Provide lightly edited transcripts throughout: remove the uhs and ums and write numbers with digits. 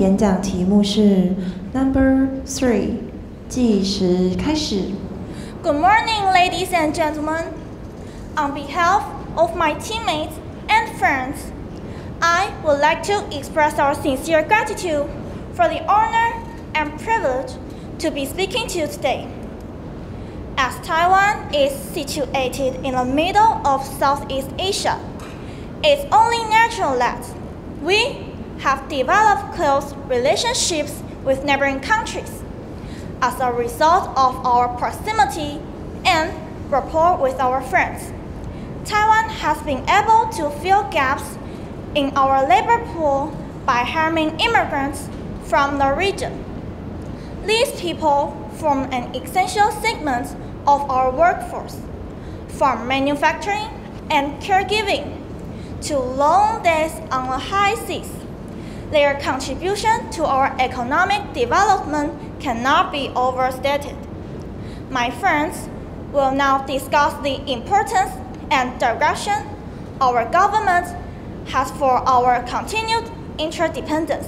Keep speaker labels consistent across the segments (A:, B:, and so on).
A: 演讲题目是 Number 3， 计时开始。
B: Good morning, ladies and gentlemen. On behalf of my teammates and friends, I would like to express our sincere gratitude for the honor and privilege to be speaking to you today. As Taiwan is situated in the middle of Southeast Asia, it's only natural that we have developed close relationships with neighboring countries. As a result of our proximity and rapport with our friends, Taiwan has been able to fill gaps in our labor pool by hiring immigrants from the region. These people form an essential segment of our workforce, from manufacturing and caregiving to long days on the high seas. Their contribution to our economic development cannot be overstated. My friends will now discuss the importance and direction our government has for our continued interdependence.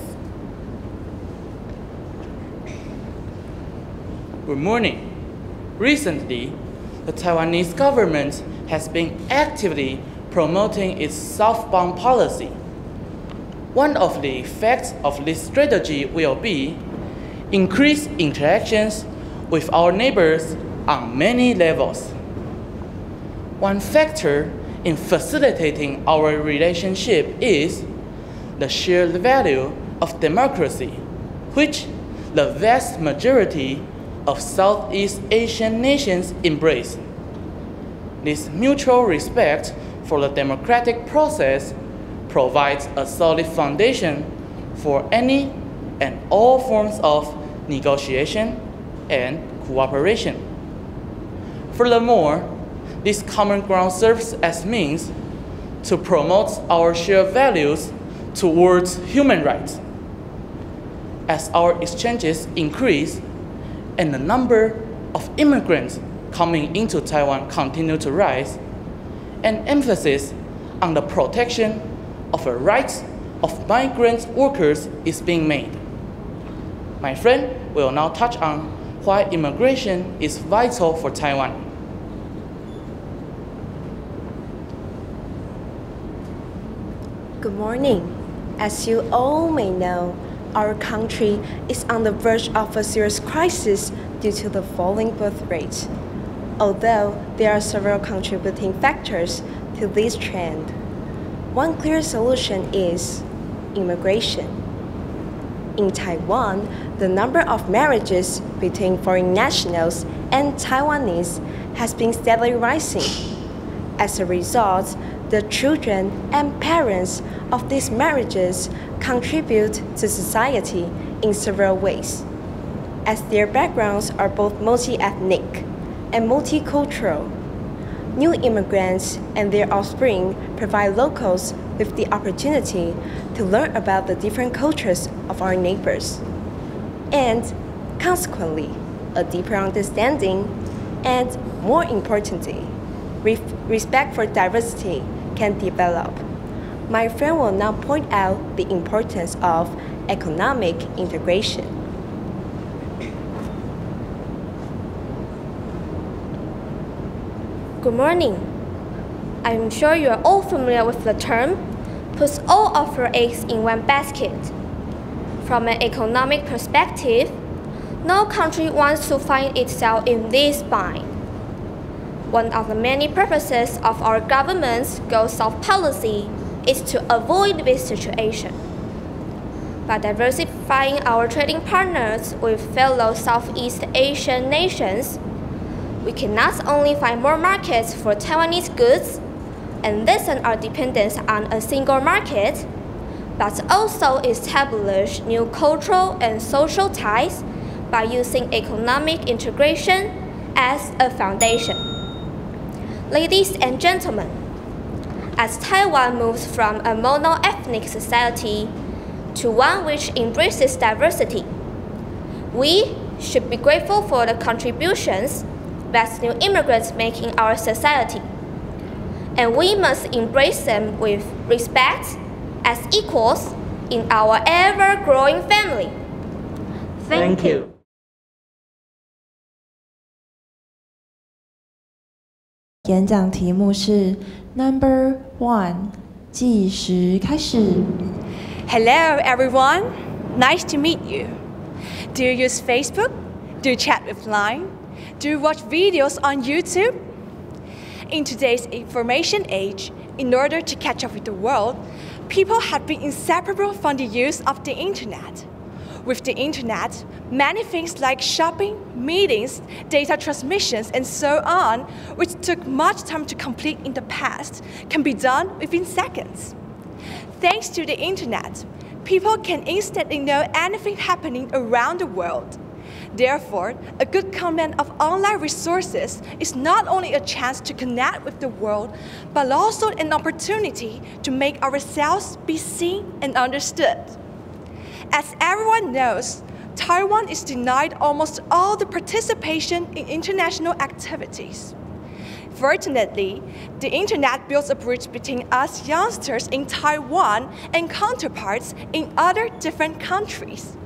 C: Good morning. Recently, the Taiwanese government has been actively promoting its southbound policy. One of the effects of this strategy will be increased interactions with our neighbors on many levels. One factor in facilitating our relationship is the shared value of democracy, which the vast majority of Southeast Asian nations embrace. This mutual respect for the democratic process provides a solid foundation for any and all forms of negotiation and cooperation. Furthermore, this common ground serves as means to promote our shared values towards human rights. As our exchanges increase and the number of immigrants coming into Taiwan continue to rise, an emphasis on the protection of the rights of migrant workers is being made. My friend will now touch on why immigration is vital for Taiwan.
D: Good morning. As you all may know, our country is on the verge of a serious crisis due to the falling birth rate. Although there are several contributing factors to this trend, one clear solution is immigration. In Taiwan, the number of marriages between foreign nationals and Taiwanese has been steadily rising. As a result, the children and parents of these marriages contribute to society in several ways, as their backgrounds are both multi-ethnic and multicultural. New immigrants and their offspring provide locals with the opportunity to learn about the different cultures of our neighbors, and consequently, a deeper understanding and, more importantly, respect for diversity can develop. My friend will now point out the importance of economic integration.
E: Good morning. I'm sure you are all familiar with the term, "Put all of your eggs in one basket." From an economic perspective, no country wants to find itself in this bind. One of the many purposes of our government's Go South policy is to avoid this situation. By diversifying our trading partners with fellow Southeast Asian nations, we can not only find more markets for Taiwanese goods and lessen our dependence on a single market, but also establish new cultural and social ties by using economic integration as a foundation. Ladies and gentlemen, as Taiwan moves from a mono-ethnic society to one which embraces diversity, we should be grateful for the contributions that new immigrants make in our society, and we must embrace them with respect as equals in our ever-growing family.
C: Thank you.
A: 演讲题目是 Number 1， 计时开始。
F: Hello everyone, nice to meet you. Do you use Facebook? Do you chat with Line? Do you watch videos on YouTube? In today's information age, in order to catch up with the world, people have been inseparable from the use of the internet. With the internet, many things like shopping, meetings, data transmissions, and so on, which took much time to complete in the past, can be done within seconds. Thanks to the internet, people can instantly know anything happening around the world. Therefore, a good command of online resources is not only a chance to connect with the world, but also an opportunity to make ourselves be seen and understood. As everyone knows, Taiwan is denied almost all the participation in international activities. Fortunately, the internet builds a bridge between us youngsters in Taiwan and counterparts in other different countries.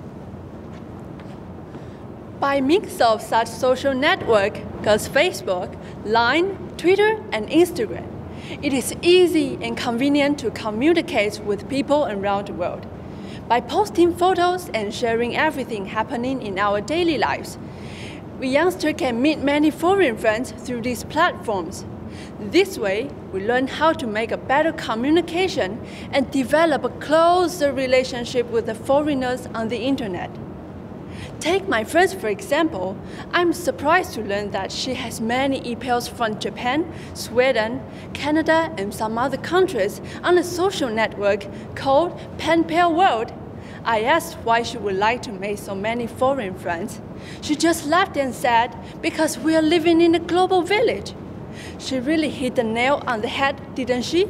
G: By means of such social network as Facebook, Line, Twitter, and Instagram, it is easy and convenient to communicate with people around the world. By posting photos and sharing everything happening in our daily lives, we youngsters can meet many foreign friends through these platforms. This way, we learn how to make a better communication and develop a closer relationship with the foreigners on the internet. Take my friend for example. I'm surprised to learn that she has many emails from Japan, Sweden, Canada, and some other countries on a social network called Pen Pal World. I asked why she would like to make so many foreign friends. She just laughed and said, because we are living in a global village. She really hit the nail on the head, didn't she?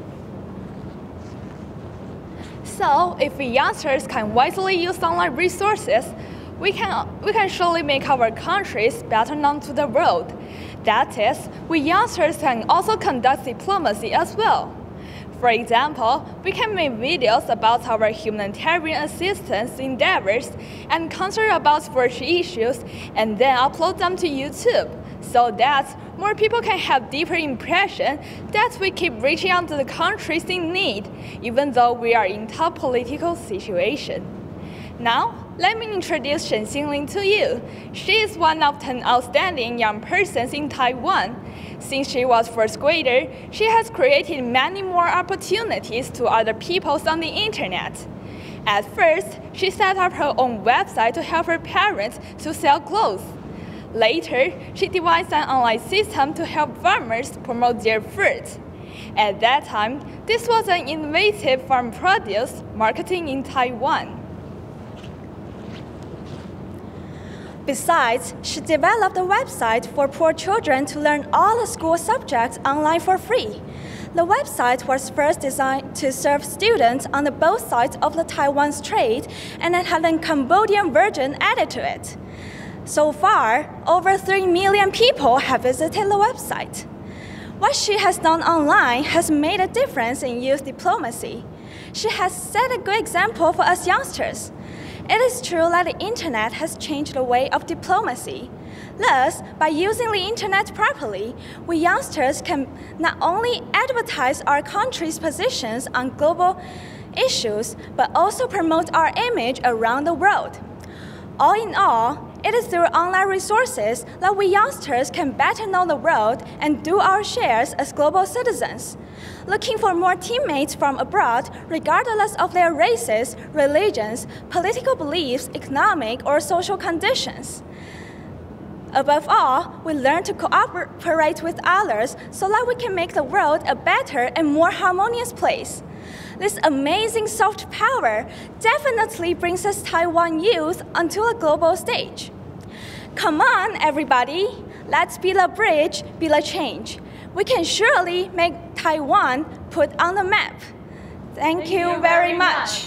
H: So, if we youngsters can wisely use online resources, we can surely make our countries better known to the world. That is, we youngsters can also conduct diplomacy as well. For example, we can make videos about our humanitarian assistance endeavors and concern about social issues and then upload them to YouTube, so that more people can have deeper impression that we keep reaching out to the countries in need, even though we are in tough political situation. Now, let me introduce Shen Xingling to you. She is one of 10 outstanding young persons in Taiwan. Since she was first grader, she has created many more opportunities to other people on the internet. At first, she set up her own website to help her parents to sell clothes. Later, she devised an online system to help farmers promote their food. At that time, this was an innovative farm produce marketing in Taiwan.
B: Besides, she developed a website for poor children to learn all the school subjects online for free. The website was first designed to serve students on the both sides of the Taiwan Strait and it had a Cambodian version added to it. So far, over 3 million people have visited the website. What she has done online has made a difference in youth diplomacy. She has set a good example for us youngsters. It is true that the internet has changed the way of diplomacy. Thus, by using the internet properly, we youngsters can not only advertise our country's positions on global issues, but also promote our image around the world. All in all, it is through online resources that we youngsters can better know the world and do our shares as global citizens. Looking for more teammates from abroad, regardless of their races, religions, political beliefs, economic or social conditions. Above all, we learn to cooperate with others so that we can make the world a better and more harmonious place. This amazing soft power definitely brings us Taiwan youth onto a global stage. Come on, everybody. Let's be the bridge, be the change. We can surely make Taiwan put on the map. Thank you very much.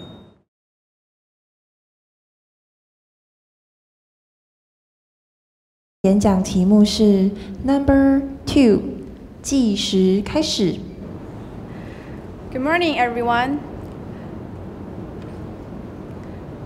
A: 演讲题目是 Number 2， 计时开始。
I: Good morning, everyone.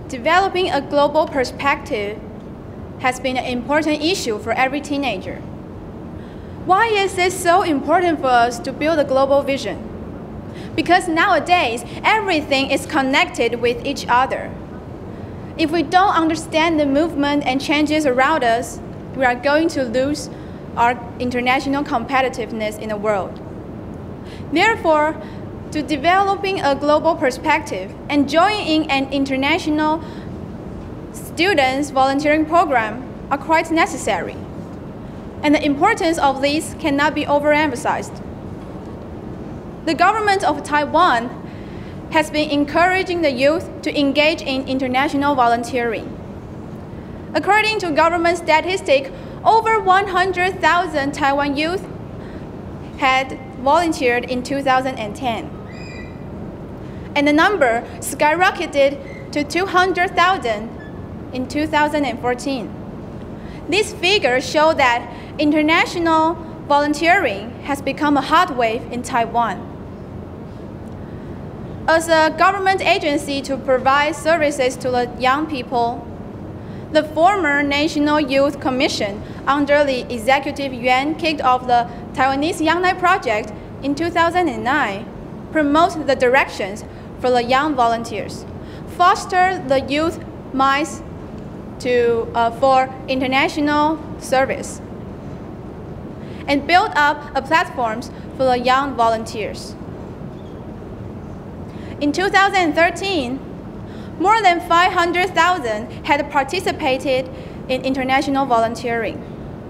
H: developing a global perspective has been an important issue for every teenager. Why is it so important for us to build a global vision? Because nowadays, everything is connected with each other. If we don't understand the movement and changes around us, we are going to lose our international competitiveness in the world. Therefore, to developing a global perspective and joining an international students volunteering program are quite necessary. And the importance of this cannot be overemphasized. The government of Taiwan has been encouraging the youth to engage in international volunteering. According to government statistics, over 100,000 Taiwan youth had volunteered in 2010. And the number skyrocketed to 200,000 in 2014. These figures show that international volunteering has become a hot wave in Taiwan. As a government agency to provide services to the young people, the former National Youth Commission under the Executive Yuan kicked off the Taiwanese Young Night Project in 2009, promotes the directions for the young volunteers, foster the youth minds for international service, and build up a platforms for the young volunteers. In 2013, more than 500,000 had participated in international volunteering.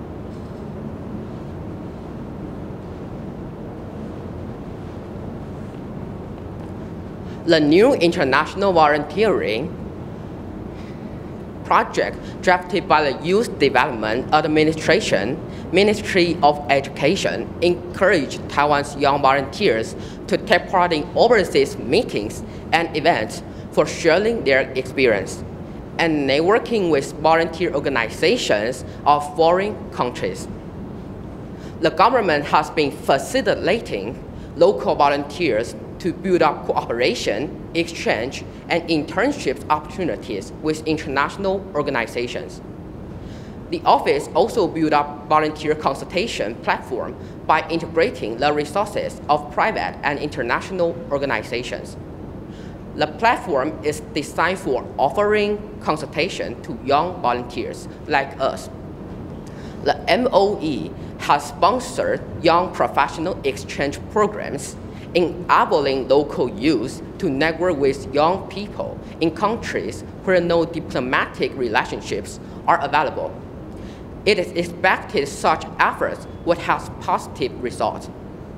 I: The new international volunteering project drafted by the Youth Development Administration, Ministry of Education, encouraged Taiwan's young volunteers to take part in overseas meetings and events for sharing their experience and networking with volunteer organizations of foreign countries. The government has been facilitating local volunteers to build up cooperation, exchange, and internship opportunities with international organizations. The office also built up volunteer consultation platform by integrating the resources of private and international organizations. The platform is designed for offering consultation to young volunteers like us. The MOE has sponsored young professional exchange programs, enabling local youth to network with young people in countries where no diplomatic relationships are available. It is expected such efforts would have positive results.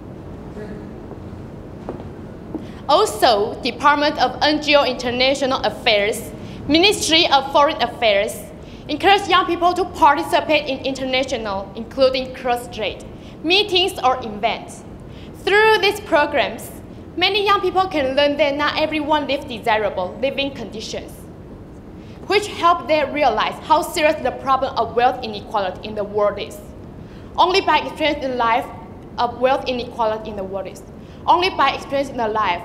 J: Also, Department of NGO International Affairs, Ministry of Foreign Affairs, encourage young people to participate in international, including cross-strait, meetings or events. Through these programs, many young people can learn that not everyone lives desirable living conditions, which help them realize how serious the problem of wealth inequality in the world is. Only by experiencing the life of wealth inequality in the world is. Only by experiencing the life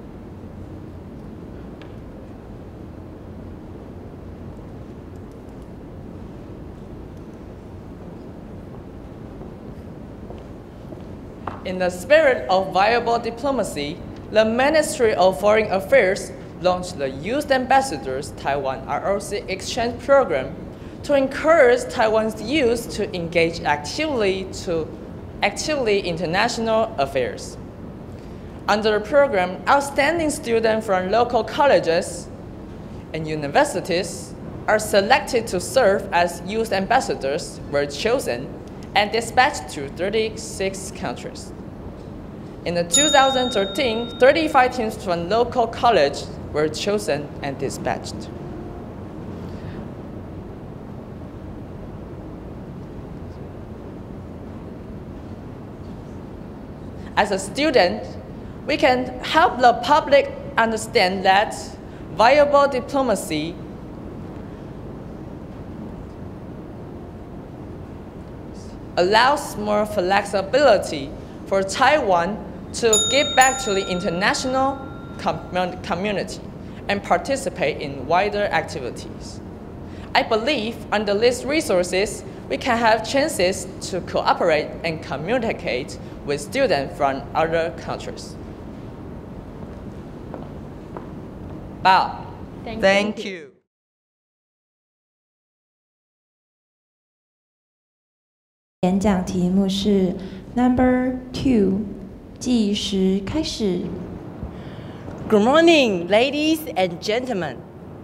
K: In the spirit of viable diplomacy, the Ministry of Foreign Affairs launched the Youth Ambassadors Taiwan ROC Exchange Program to encourage Taiwan's youth to engage actively international affairs. Under the program, outstanding students from local colleges and universities are selected to serve as youth ambassadors were chosen and dispatched to 36 countries. In 2013, 35 teams from local colleges were chosen and dispatched. As a student, we can help the public understand that viable diplomacy allows more flexibility for Taiwan to give back to the international community and participate in wider activities. I believe under these resources, we can have chances to cooperate and communicate with students from other countries. Bow.
L: Thank you.
A: 演讲题目是 Number 2， 计时开始。
L: Good morning, ladies and gentlemen.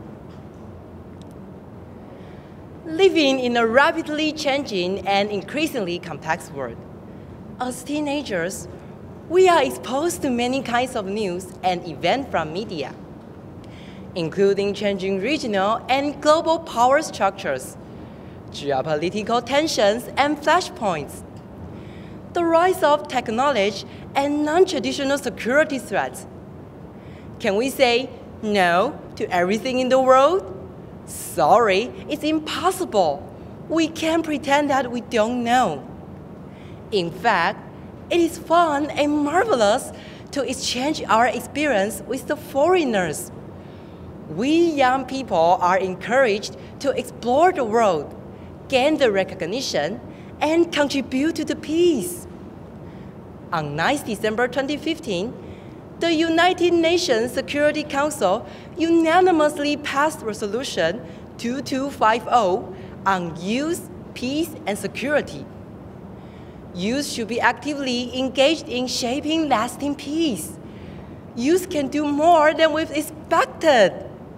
L: Living in a rapidly changing and increasingly complex world, as teenagers, we are exposed to many kinds of news and events from media, including changing regional and global power structures, geopolitical tensions, and flashpoints, the rise of technology and non-traditional security threats. Can we say no to everything in the world? Sorry, it's impossible. We can't pretend that we don't know. In fact, it is fun and marvelous to exchange our experience with the foreigners. We young people are encouraged to explore the world, gain the recognition, and contribute to the peace. On 9 December 2015, the United Nations Security Council unanimously passed Resolution 2250 on youth, peace, and security. Youth should be actively engaged in shaping lasting peace. Youth can do more than we've expected.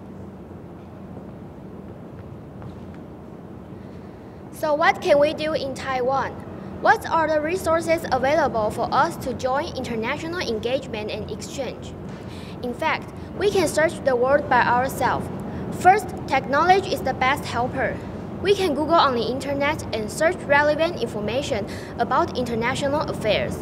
E: So what can we do in Taiwan? What are the resources available for us to join international engagement and exchange? In fact, we can search the world by ourselves. First, technology is the best helper. We can Google on the internet and search relevant information about international affairs.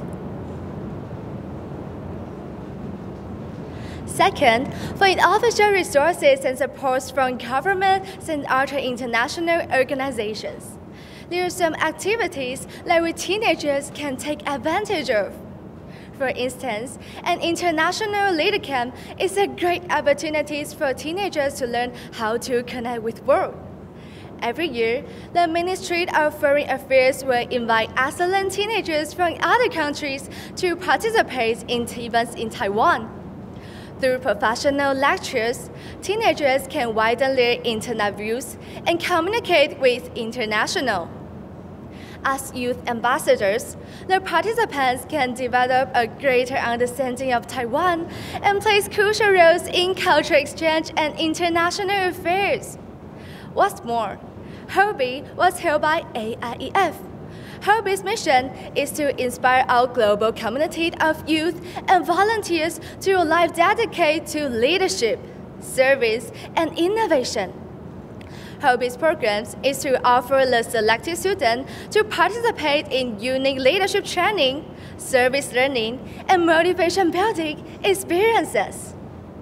H: Second, find official resources and supports from governments and other international organizations. There are some activities that we teenagers can take advantage of. For instance, an international leader camp is a great opportunity for teenagers to learn how to connect with the world. Every year, the Ministry of Foreign Affairs will invite excellent teenagers from other countries to participate in events in Taiwan. Through professional lectures, teenagers can widen their internet views and communicate with international. As youth ambassadors, the participants can develop a greater understanding of Taiwan and play crucial roles in cultural exchange and international affairs. What's more, Hobby was held by AIEF. Hobby's mission is to inspire our global community of youth and volunteers to a life dedicated to leadership, service, and innovation. Hobby's programs is to offer the selected students to participate in unique leadership training, service learning, and motivation building experiences.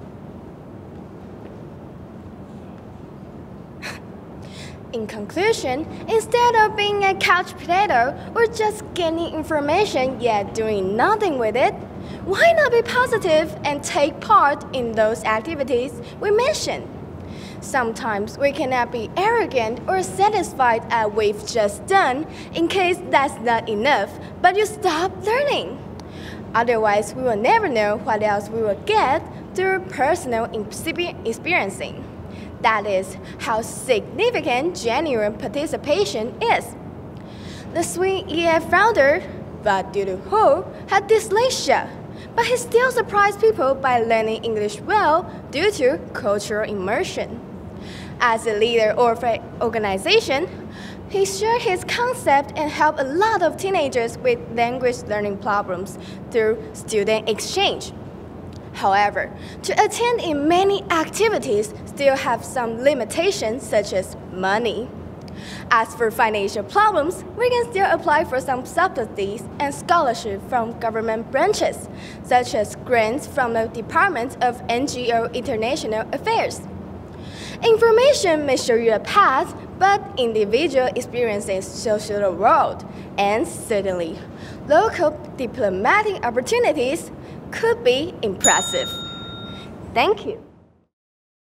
B: In conclusion, instead of being a couch potato or just gaining information yet doing nothing with it, why not be positive and take part in those activities we mentioned? Sometimes we cannot be arrogant or satisfied at what we've just done in case that's not enough, but you stop learning. Otherwise, we will never know what else we will get through personal experiencing. That is how significant genuine participation is. The Swing EF founder, Wat Duruho, had dyslexia, but he still surprised people by learning English well due to cultural immersion. As a leader of an organization, he shared his concept and helped a lot of teenagers with language learning problems through student exchange. However, to attend in many activities still have some limitations such as money. As for financial problems, we can still apply for some subsidies and scholarships from government branches, such as grants from the Department of NGO International Affairs. Information may show you a path, but individual experiences show you the world, and certainly, local diplomatic opportunities could be impressive. Thank you.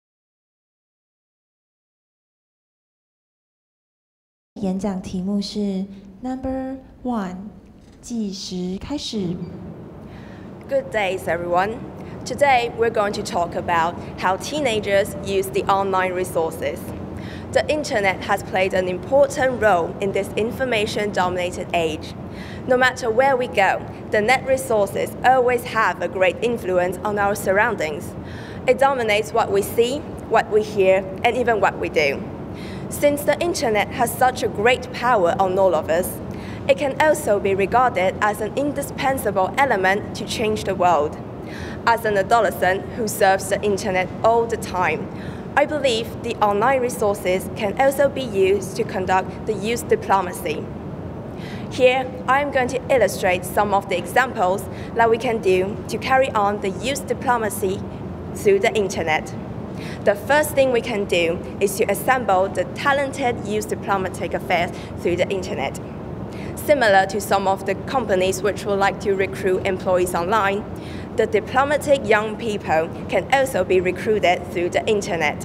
A: 演讲题目是 Number 1， 计时开始。
D: Good days, everyone. Today, we're going to talk about how teenagers use the online resources. The internet has played an important role in this information-dominated age. No matter where we go, the net resources always have a great influence on our surroundings. It dominates what we see, what we hear, and even what we do. Since the internet has such a great power on all of us, it can also be regarded as an indispensable element to change the world. As an adolescent who surfs the internet all the time, I believe the online resources can also be used to conduct the youth diplomacy. Here, I am going to illustrate some of the examples that we can do to carry on the youth diplomacy through the internet. The first thing we can do is to assemble the talented youth diplomatic affairs through the internet. Similar to some of the companies which would like to recruit employees online, the diplomatic young people can also be recruited through the internet.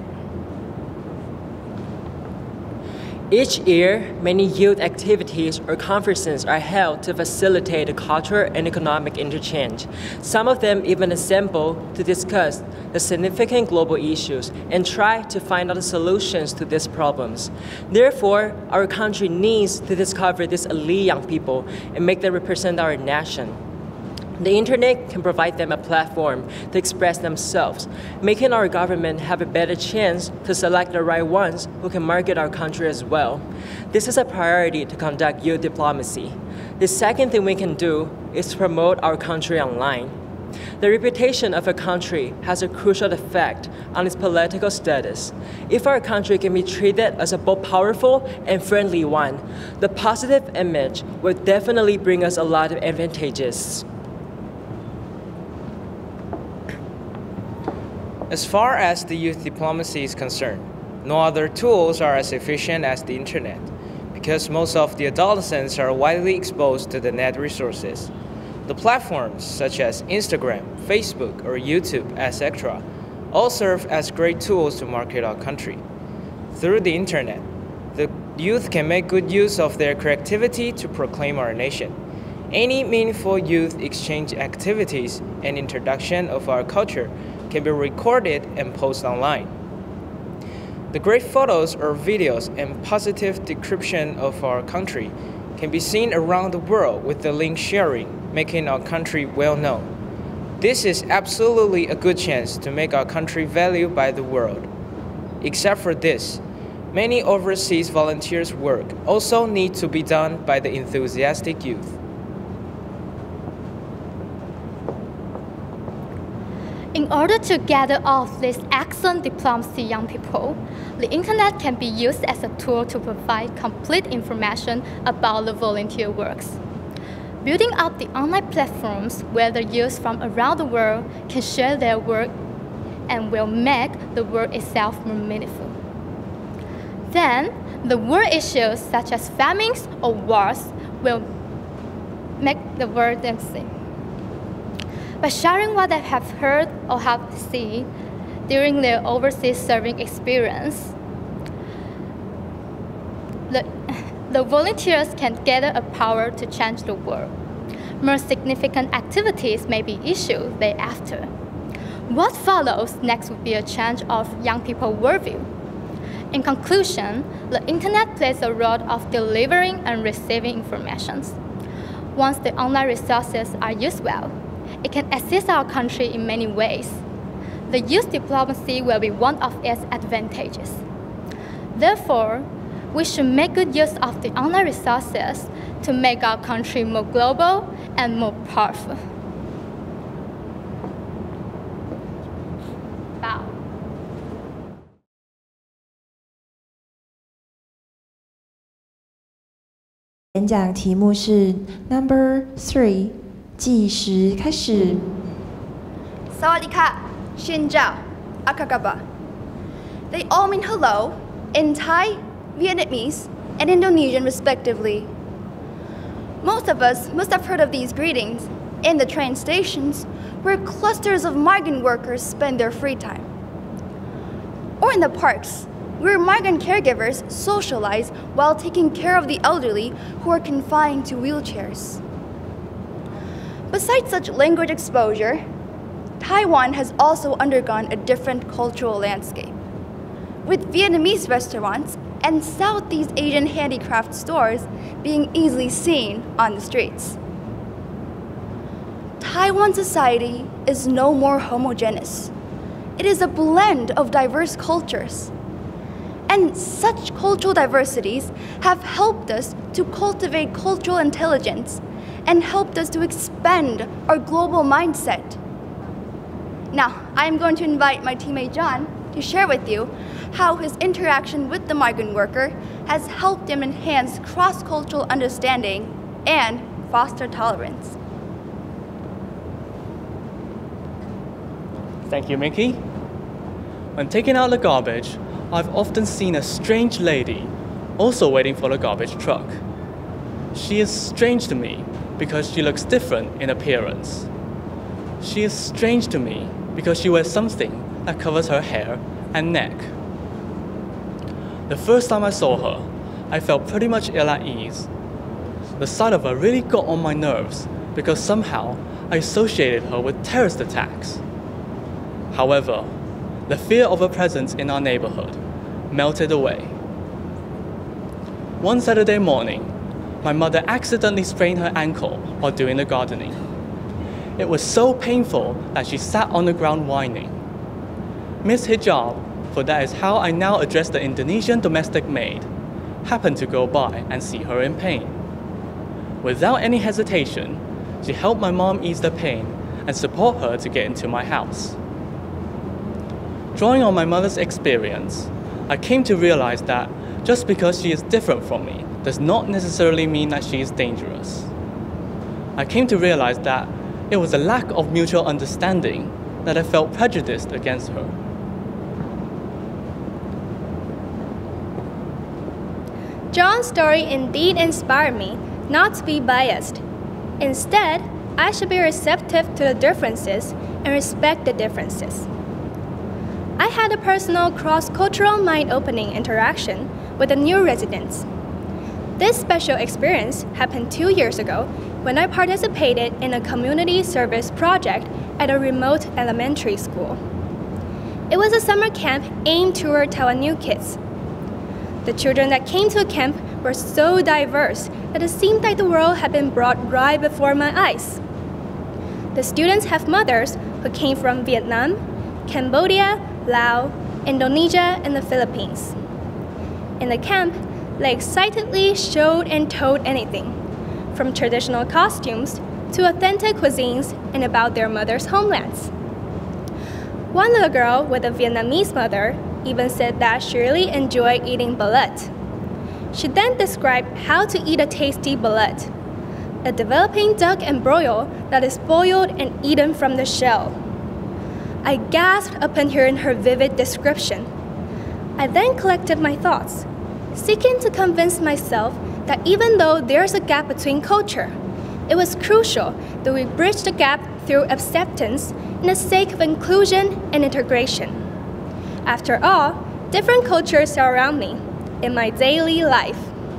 M: Each year, many youth activities or conferences are held to facilitate the cultural and economic interchange. Some of them even assemble to discuss the significant global issues and try to find out the solutions to these problems. Therefore, our country needs to discover these elite young people and make them represent our nation. The internet can provide them a platform to express themselves, making our government have a better chance to select the right ones who can market our country as well. This is a priority to conduct youth diplomacy. The second thing we can do is to promote our country online. The reputation of a country has a crucial effect on its political status. If our country can be treated as a both powerful and friendly one, the positive image will definitely bring us a lot of advantages.
N: As far as the youth diplomacy is concerned, no other tools are as efficient as the internet, because most of the adolescents are widely exposed to the net resources. The platforms such as Instagram, Facebook, or YouTube, etc., all serve as great tools to market our country. Through the internet, the youth can make good use of their creativity to proclaim our nation. Any meaningful youth exchange activities and introduction of our culture can be recorded and posted online. The great photos or videos and positive description of our country can be seen around the world with the link sharing, making our country well known. This is absolutely a good chance to make our country valued by the world. Except for this, many overseas volunteers' work also need to be done by the enthusiastic youth.
E: In order to gather all of these excellent diplomacy young people, the internet can be used as a tool to provide complete information about the volunteer works. Building up the online platforms where the youth from around the world can share their work and will make the work itself more meaningful. Then, the world issues such as famines or wars will make the world dancing. By sharing what they have heard or have seen during their overseas serving experience, the volunteers can gather a power to change the world. More significant activities may be issued thereafter. What follows next would be a change of young people's worldview. In conclusion, the internet plays a role of delivering and receiving information. Once the online resources are used well, it can assist our country in many ways. The youth diplomacy will be one of its advantages. Therefore, we should make good use of the online resources to make our country more global and more powerful. Wow.
A: 演讲题目是 Number 3， 计时开始。
H: Sawadika, Xin-jiao, Akagaba. They all mean hello in Thai, Vietnamese, and Indonesian respectively. Most of us must have heard of these greetings in the train stations where clusters of migrant workers spend their free time. Or in the parks where migrant caregivers socialize while taking care of the elderly who are confined to wheelchairs. Besides such language exposure, Taiwan has also undergone a different cultural landscape, with Vietnamese restaurants and Southeast Asian handicraft stores being easily seen on the streets. Taiwan society is no more homogeneous. It is a blend of diverse cultures. And such cultural diversities have helped us to cultivate cultural intelligence and helped us to expand our global mindset. Now, I am going to invite my teammate John to share with you how his interaction with the migrant worker has helped him enhance cross-cultural understanding and foster tolerance.
O: Thank you, Mickey. When taking out the garbage, I've often seen a strange lady also waiting for the garbage truck. She is strange to me because she looks different in appearance. She is strange to me because she wears something that covers her hair and neck. The first time I saw her, I felt pretty much ill at ease. The sight of her really got on my nerves because somehow I associated her with terrorist attacks. However, the fear of her presence in our neighborhood melted away. One Saturday morning, my mother accidentally sprained her ankle while doing the gardening. It was so painful that she sat on the ground whining. Miss Hijab, for that is how I now address the Indonesian domestic maid, happened to go by and see her in pain. Without any hesitation, she helped my mom ease the pain and support her to get into my house. Drawing on my mother's experience, I came to realize that just because she is different from me does not necessarily mean that she is dangerous. I came to realize that it was a lack of mutual understanding that I felt prejudiced against her.
E: John's story indeed inspired me not to be biased. Instead, I should be receptive to the differences and respect the differences. I had a personal cross-cultural mind-opening interaction with the new residents. This special experience happened 2 years ago when I participated in a community service project at a remote elementary school. It was a summer camp aimed toward Taiwanese kids. The children that came to the camp were so diverse that it seemed like the world had been brought right before my eyes. The students have mothers who came from Vietnam, Cambodia, Laos, Indonesia, and the Philippines. In the camp, they excitedly showed and told anything, from traditional costumes to authentic cuisines and about their mother's homelands. One little girl with a Vietnamese mother even said that she really enjoyed eating balut. She then described how to eat a tasty balut, a developing duck and broil that is boiled and eaten from the shell. I gasped upon hearing her vivid description. I then collected my thoughts, seeking to convince myself that even though there's a gap between culture, it was crucial that we bridge the gap through acceptance in the sake of inclusion and integration. After all, different cultures are around me in my daily life.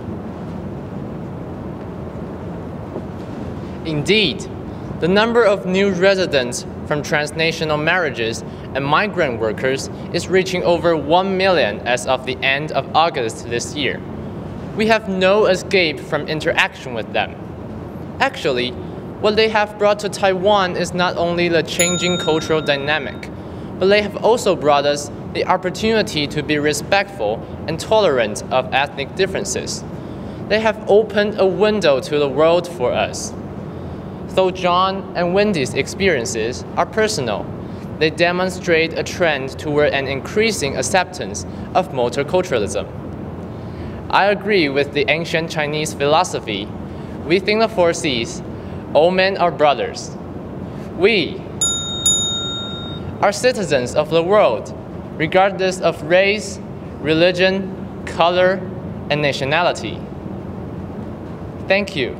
P: Indeed, the number of new residents from transnational marriages and migrant workers is reaching over 1 million as of the end of August this year. We have no escape from interaction with them. Actually, what they have brought to Taiwan is not only the changing cultural dynamic, but they have also brought us the opportunity to be respectful and tolerant of ethnic differences. They have opened a window to the world for us. Though John and Wendy's experiences are personal, they demonstrate a trend toward an increasing acceptance of multiculturalism. I agree with the ancient Chinese philosophy, within the 4 C's, all men are brothers. We are citizens of the world, regardless of race, religion, color, and nationality. Thank you.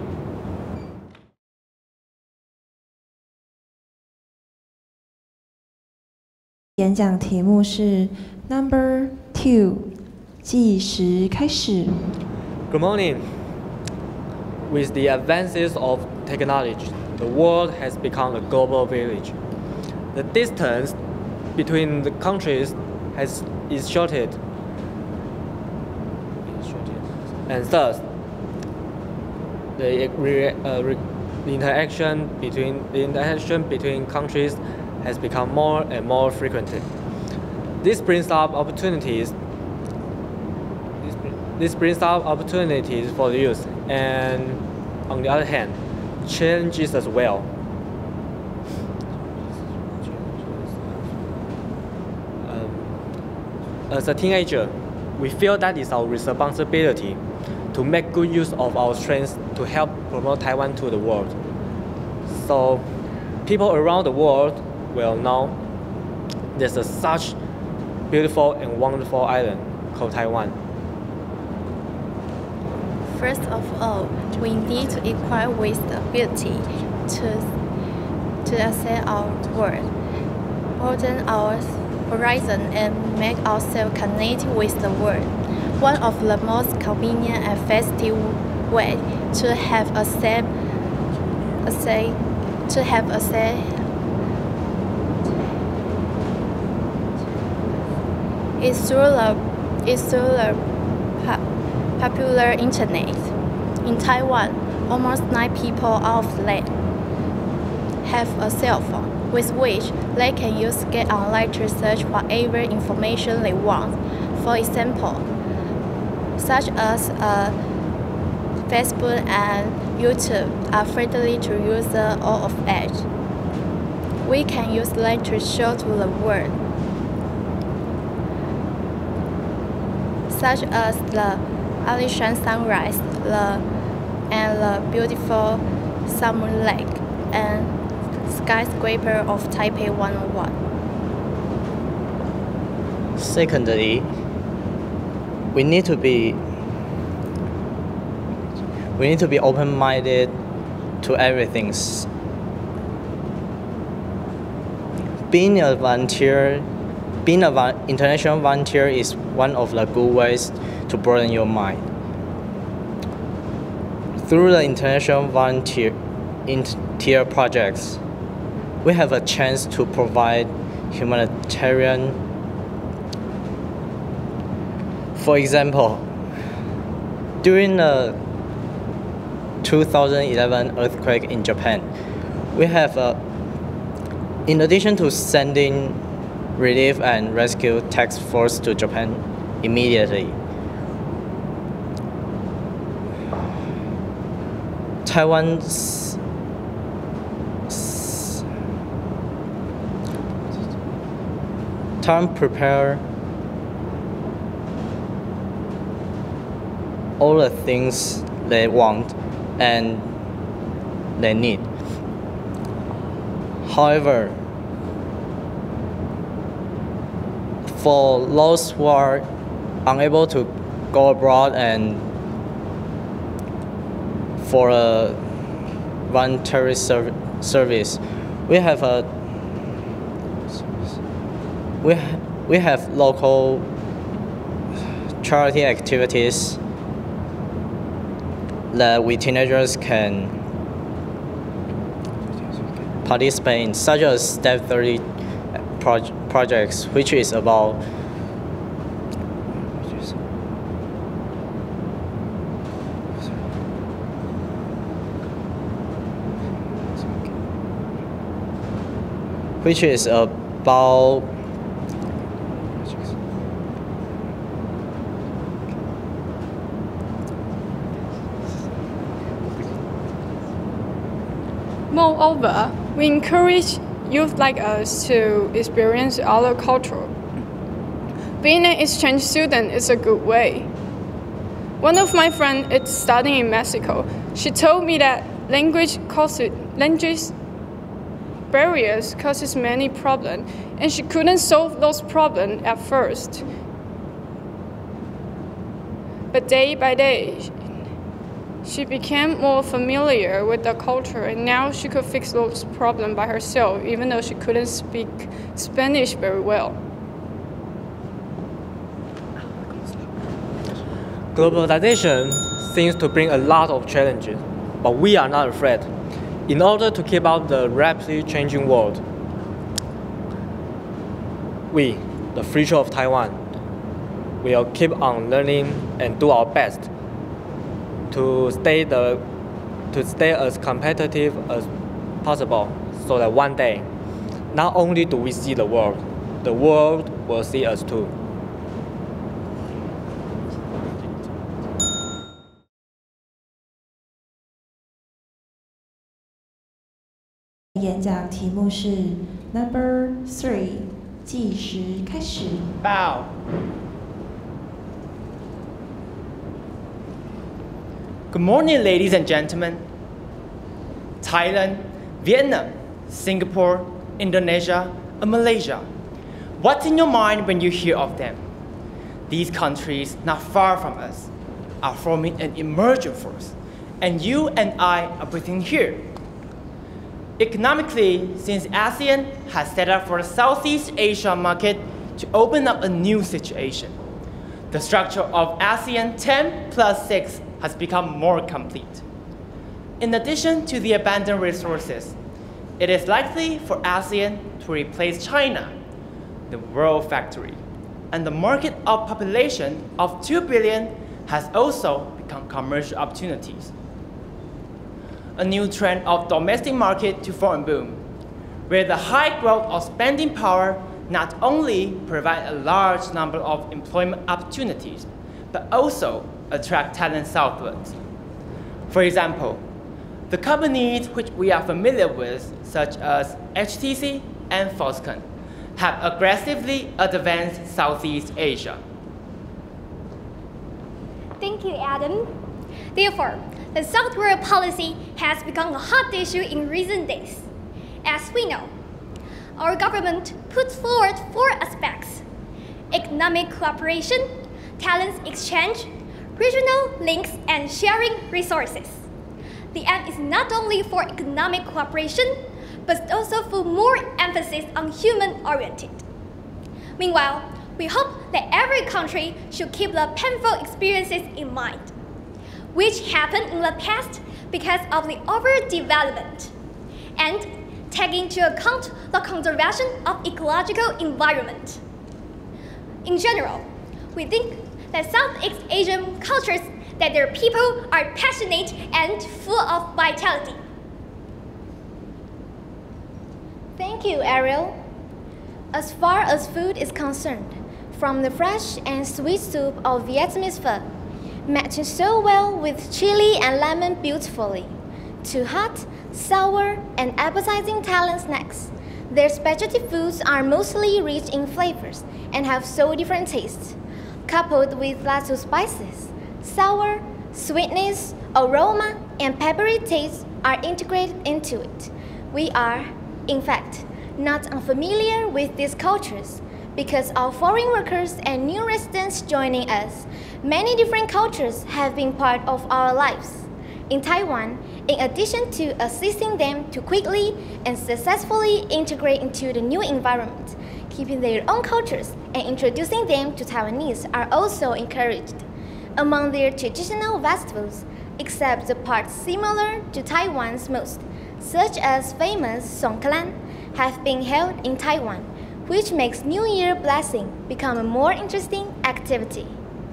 A: 演讲题目是 Number 2， 计时开始。
Q: Good morning. With the advances of technology, the world has become a global village. The distance between the countries is shortened, and thus the interaction between countries has become more and more frequent. This brings up opportunities. This brings up opportunities for the youth, and on the other hand, challenges as well. As a teenager, we feel that it's our responsibility to make good use of our strengths to help promote Taiwan to the world. So, people around the world will know there's such beautiful and wonderful island called Taiwan.
R: First of all, we need to equip with the ability to access our world, broaden our horizon, and make ourselves connected with the world. One of the most convenient and effective ways to have access is through the popular internet. In Taiwan, almost 9 people out of 10 have a cell phone, with which they can use to get online to search whatever information they want. For example, such as Facebook and YouTube are friendly to users all of age. We can use them to show to the world, such as the Alishan sunrise, and the beautiful summer lake and skyscraper of Taipei 101.
S: Secondly, we need to be open-minded to everything. Being an international volunteer is one of the good ways to broaden your mind. Through the international volunteer projects, we have a chance to provide humanitarian. For example, during the 2011 earthquake in Japan, we have, in addition to sending relief and rescue task force to Japan immediately, Taiwan's prepare all the things they want and they need. However, for those who are unable to go abroad and for a voluntary service, we have local charity activities that we teenagers can participate in, such as Step 30 projects, which is about
T: Moreover, we encourage youth like us to experience other culture. Being an exchange student is a good way. One of my friends is studying in Mexico. She told me that language barriers causes many problems, and she couldn't solve those problems at first. But day by day, she became more familiar with the culture, and now she could fix those problems by herself, even though she couldn't speak Spanish very well.
Q: Globalization seems to bring a lot of challenges, but we are not afraid. In order to keep up the rapidly changing world, we, the future of Taiwan, will keep on learning and do our best to stay as competitive as possible, so that one day, not only do we see the world will see us too.
A: 演讲题目是 Number 3， 计时开始。
U: Bow. Good morning, ladies and gentlemen. Thailand, Vietnam, Singapore, Indonesia, and Malaysia. What's in your mind when you hear of them? These countries, not far from us, are forming an emerging force, and you and I are breathing here. Economically, since ASEAN has set up for the Southeast Asia market to open up a new situation, the structure of ASEAN 10+6 has become more complete. In addition to the abundant resources, it is likely for ASEAN to replace China, the world factory, and the market of population of 2 billion has also become commercial opportunities. A new trend of domestic market to foreign boom, where the high growth of spending power not only provide a large number of employment opportunities, but also attract talent southwards. For example, the companies which we are familiar with, such as HTC and Foxconn, have aggressively advanced Southeast Asia.
E: Thank you, Adam. Therefore, the southward policy has become a hot issue in recent days. As we know, our government puts forward 4 aspects: economic cooperation, talent exchange, regional links, and sharing resources. The aim is not only for economic cooperation, but also for more emphasis on human-oriented. Meanwhile, we hope that every country should keep the painful experiences in mind, which happened in the past because of the overdevelopment, and take into account the conservation of ecological environment. In general, we think that Southeast Asian cultures, that their people are passionate and full of vitality.
V: Thank you, Ariel. As far as food is concerned, from the fresh and sweet soup of Vietnamese pho, matching so well with chili and lemon beautifully, to hot, sour, and appetizing Thailand snacks, their specialty foods are mostly rich in flavors and have so different tastes. Coupled with lots of spices, sour, sweetness, aroma, and peppery tastes are integrated into it. We are, in fact, not unfamiliar with these cultures. Because of foreign workers and new residents joining us, many different cultures have been part of our lives. In Taiwan, in addition to assisting them to quickly and successfully integrate into the new environment, keeping their own cultures and introducing them to Taiwanese are also encouraged. Among their traditional festivals, except the parts similar to Taiwan's most, such as famous Songkran, have been held in Taiwan, which makes New Year blessing become a more interesting activity.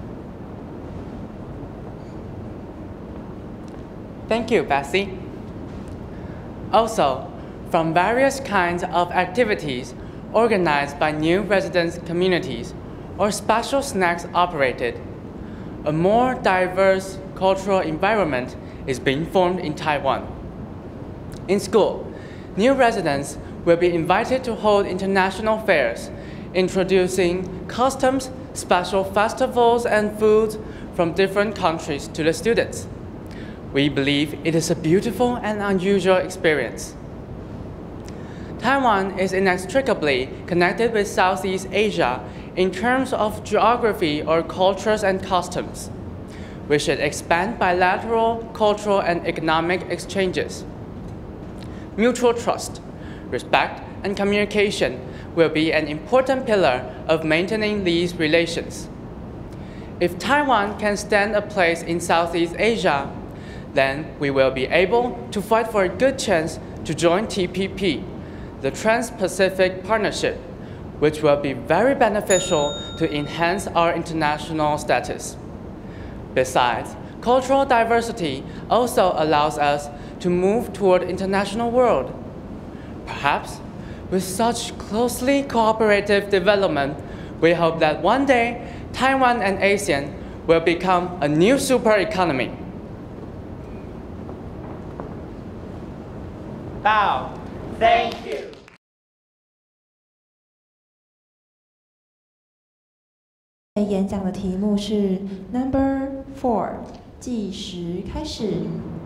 C: Thank you, Bessie. Also, from various kinds of activities organized by new residence communities or special snacks operated, a more diverse cultural environment is being formed in Taiwan. In school, new residents will be invited to hold international fairs, introducing customs, special festivals, and foods from different countries to the students. We believe it is a beautiful and unusual experience. Taiwan is inextricably connected with Southeast Asia in terms of geography or cultures and customs. We should expand bilateral cultural and economic exchanges. Mutual trust, respect, and communication will be an important pillar of maintaining these relations. If Taiwan can stand a place in Southeast Asia, then we will be able to fight for a good chance to join TPP, the Trans-Pacific Partnership, which will be very beneficial to enhance our international status. Besides, cultural diversity also allows us to move toward international world. Perhaps, with such closely cooperative development, we hope that one day, Taiwan and ASEAN will become a new super economy.
U: Bow. Thank you.
A: 演讲的题目是 Number 4， 计时开始。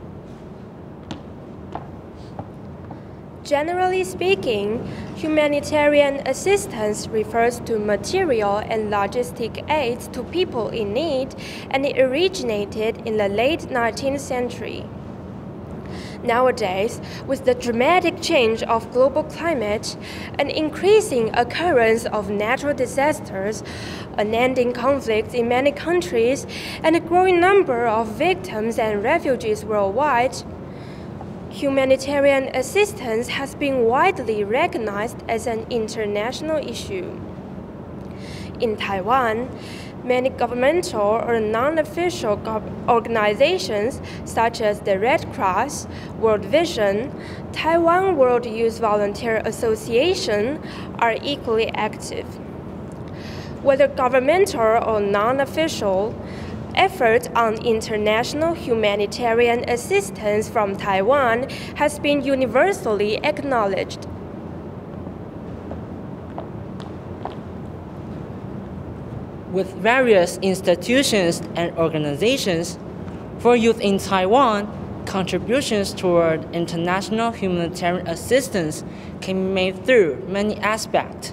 D: Generally speaking, humanitarian assistance refers to material and logistic aid to people in need, and it originated in the late 19th century. Nowadays, with the dramatic change of global climate, an increasing occurrence of natural disasters, unending conflicts in many countries, and a growing number of victims and refugees worldwide, humanitarian assistance has been widely recognized as an international issue. In Taiwan, many governmental or non-official organizations such as the Red Cross, World Vision, Taiwan World Youth Volunteer Association are equally active. Whether governmental or non-official, effort on international humanitarian assistance from Taiwan has been universally acknowledged.
L: With various institutions and organizations, for youth in Taiwan, contributions toward international humanitarian assistance can be made through many aspects.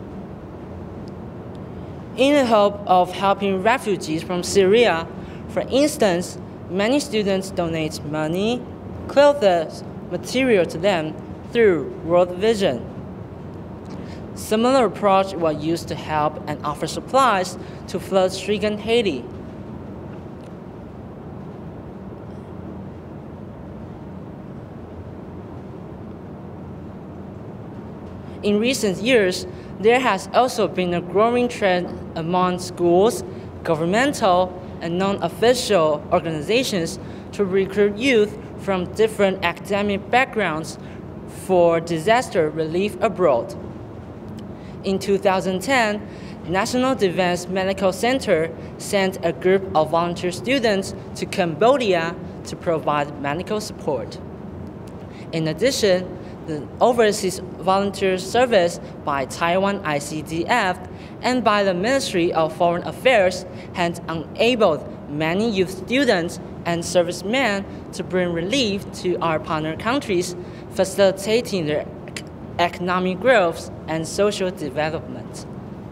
L: In the hope of helping refugees from Syria, for instance, many students donate money, clothes, material to them through World Vision. Similar approach was used to help and offer supplies to flood-stricken Haiti. In recent years, there has also been a growing trend among schools, governmental, and non-official organizations to recruit youth from different academic backgrounds for disaster relief abroad. In 2010, National Defense Medical Center sent a group of volunteer students to Cambodia to provide medical support. In addition, the Overseas Volunteer Service by Taiwan ICDF and by the Ministry of Foreign Affairs has enabled many youth students and servicemen to bring relief to our partner countries, facilitating their economic growth and social development.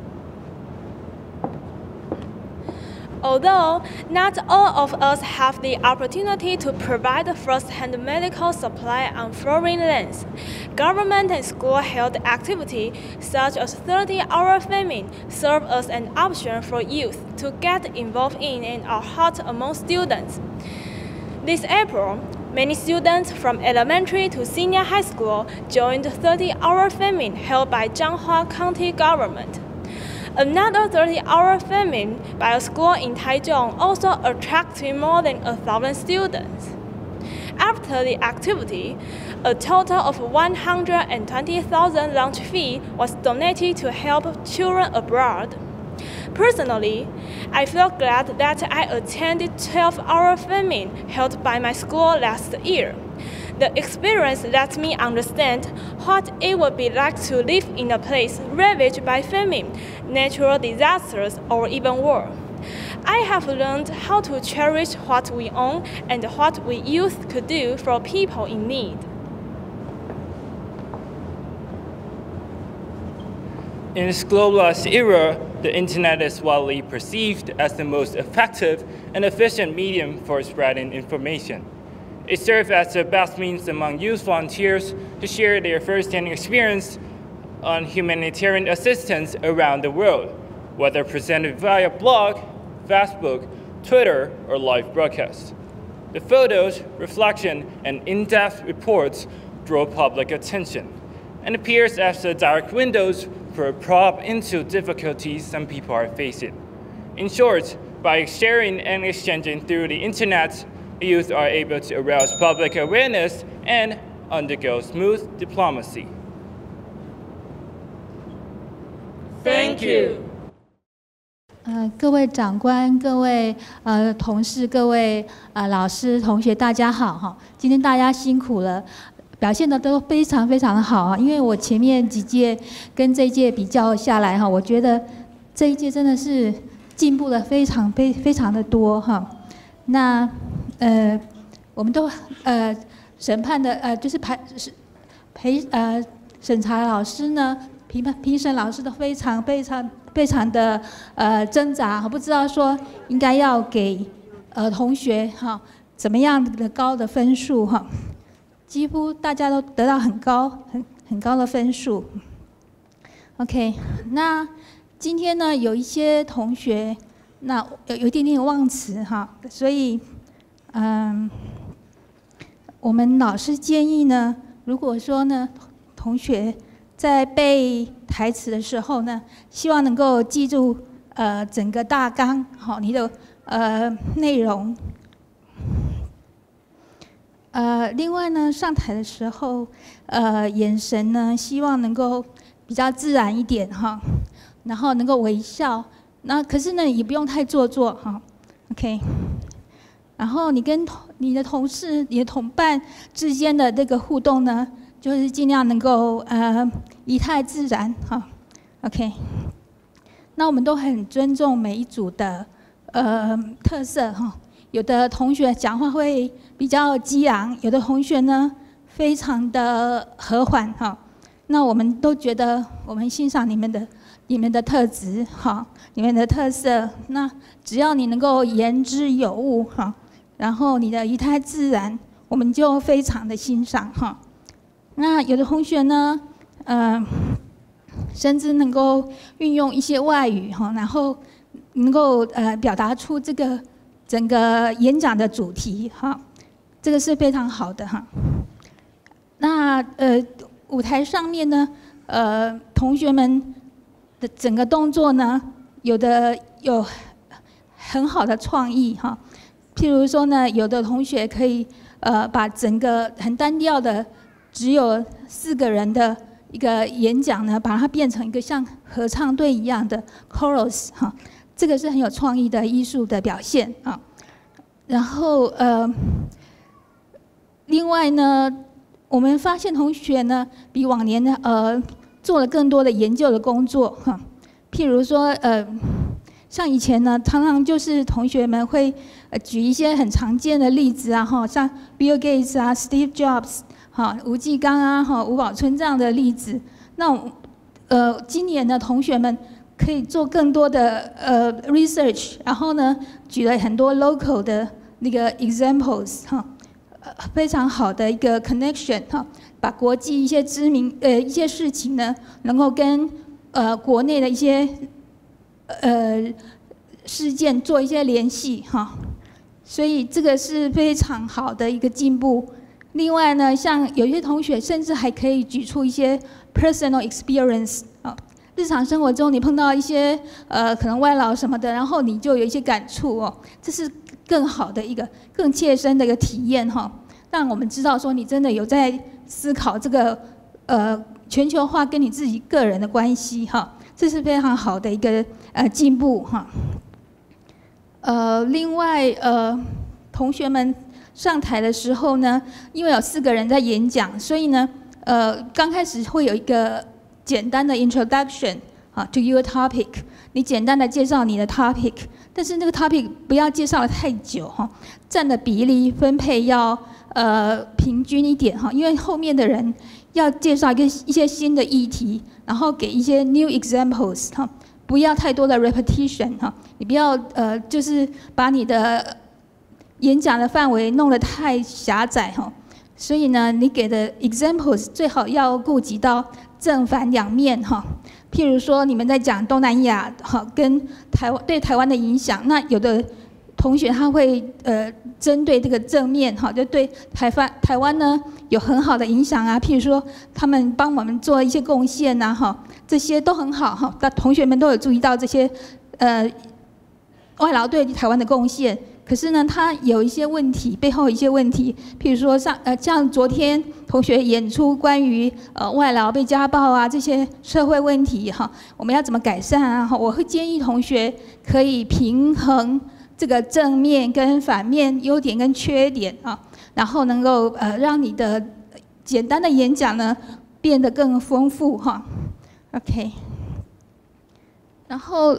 B: Although not all of us have the opportunity to provide first-hand medical supply on foreign lands, government and school-held activity such as 30-hour famine serve as an option for youth to get involved in and are hot among students. This April, many students from elementary to senior high school joined the 30-hour famine held by Changhua County government. Another 30-hour famine by a school in Taichung also attracted more than 1,000 students. After the activity, a total of 120,000 lunch fee was donated to help children abroad. Personally, I feel glad that I attended 12-hour famine held by my school last year. The experience let me understand what it would be like to live in a place ravaged by famine, natural disasters, or even war. I have learned how to cherish what we own and what we youth could do for people in need.
F: In this globalized era, the internet is widely perceived as the most effective and efficient medium for spreading information. It serves as the best means among youth volunteers to share their first-hand experience on humanitarian assistance around the world, whether presented via blog, Facebook, Twitter, or live broadcasts. The photos, reflection, and in-depth reports draw public attention and appears as the direct windows for a probe into difficulties some people are facing. In short, by sharing and exchanging through the internet, youth are able to arouse public awareness and undergo smooth diplomacy.
U: Thank you.
G: 各位长官、各位同事、各位老师、同学，大家好哈！今天大家辛苦了，表现的都非常非常的好啊！因为我前面几届跟这一届比较下来哈，我觉得这一届真的是进步了非常的多哈。那我们都审判的就是审查老师呢，评审老师都非常的挣扎，不知道说应该要给同学哈怎么样的高的分数哈，几乎大家都得到很高的分数。OK， 那今天呢有一些同学那有一点点忘词哈，所以我们老师建议呢，如果说呢同学在背台词的时候呢，希望能够记住整个大纲，好，你的内容。另外呢，上台的时候，眼神呢，希望能够比较自然一点哈，然后能够微笑。那可是呢，也不用太做作哈 ，OK。然后你跟你的同事、你的同伴之间的这个互动呢，就是尽量能够仪态自然哈 ，OK。那我们都很尊重每一组的特色哈。有的同学讲话会比较激昂，有的同学呢非常的和缓哈。那我们都觉得我们欣赏你们的特质哈，你们的特色。那只要你能够言之有物哈，然后你的仪态自然，我们就非常的欣赏哈。那有的同学呢，甚至能够运用一些外语哈，然后能够表达出这个整个演讲的主题哈，这个是非常好的哈。那舞台上面呢，同学们的整个动作呢，有的有很好的创意哈。譬如说呢，有的同学可以把整个很单调的只有4个人的一个演讲呢，把它变成一个像合唱队一样的 chorus 哈，这个是很有创意的艺术的表现啊。然后另外呢，我们发现同学呢比往年呢做了更多的研究的工作哈，譬如说像以前呢，常常就是同学们会举一些很常见的例子啊哈，像 Bill Gates 啊、Steve Jobs 哈、吴季刚啊、哈吴宝春这样的例子。那今年呢，同学们可以做更多的research， 然后呢，举了很多 local 的那个 examples 哈，非常好的一个 connection 哈，把国际一些知名一些事情呢，能够跟国内的一些事件做一些联系哈，所以这个是非常好的一个进步。另外呢，像有些同学甚至还可以举出一些 personal experience 啊，日常生活中你碰到一些可能外劳什么的，然后你就有一些感触哦，这是更好的一个更切身的一个体验哈，让我们知道说你真的有在思考这个全球化跟你自己个人的关系哈，这是非常好的一个进步哈。另外同学们上台的时候呢，因为有4个人在演讲，所以呢刚开始会有一个简单的 introduction 啊 to your topic， 你简单的介绍你的 topic， 但是那个 topic 不要介绍的太久哈，占的比例分配要平均一点哈，因为后面的人要介绍一些新的议题，然后给一些 new examples 哈，不要太多的 repetition 哈，你不要就是把你的演讲的范围弄得太狭窄哈，所以呢，你给的 examples 最好要顾及到正反两面哈。譬如说你们在讲东南亚哈跟对台湾的影响，那有的同学他会针对这个正面哈，就对台湾呢有很好的影响啊，譬如说他们帮我们做一些贡献呐哈，这些都很好哈。那同学们都有注意到这些外劳对台湾的贡献。可是呢，他有一些问题，背后有一些问题，譬如说像昨天同学演出关于外劳被家暴啊这些社会问题哈，我们要怎么改善啊？我会建议同学可以平衡这个正面跟反面、优点跟缺点啊，然后能够让你的简单的演讲呢变得更丰富哈。OK， 然后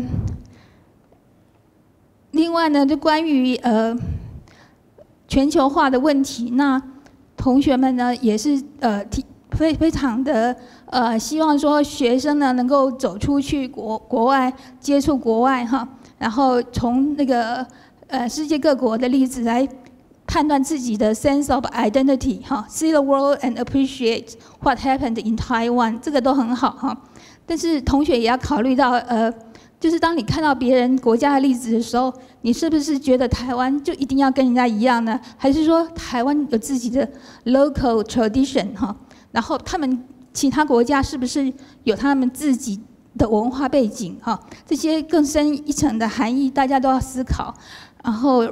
G: 另外呢，就关于全球化的问题，那同学们呢也是非常的希望说学生呢能够走出去国外，接触国外哈，然后从那个世界各国的例子来判断自己的 sense of identity 哈 ，see the world and appreciate what happened in Taiwan， 这个都很好哈。但是同学也要考虑到就是当你看到别人国家的例子的时候，你是不是觉得台湾就一定要跟人家一样呢？还是说台湾有自己的 local tradition 哈？然后他们其他国家是不是有他们自己的文化背景哈？这些更深一层的含义，大家都要思考。然后